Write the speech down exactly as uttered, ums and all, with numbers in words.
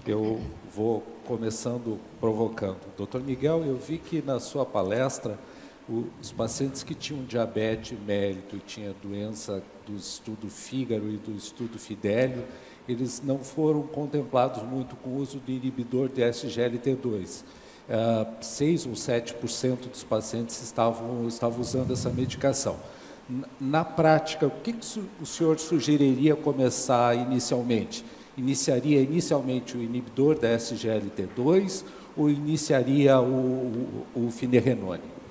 Eu vou começando provocando. doutor Miguel, eu vi que na sua palestra, os pacientes que tinham diabetes mellitus e tinham doença do estudo Fígaro e do estudo Fidelio, eles não foram contemplados muito com o uso de inibidor de S G L T dois. Uh, seis ou sete por cento dos pacientes estavam, estavam usando essa medicação. Na prática, o que, que o senhor sugeriria começar inicialmente? Iniciaria inicialmente o inibidor da S G L T dois ou iniciaria o, o, o finerenone?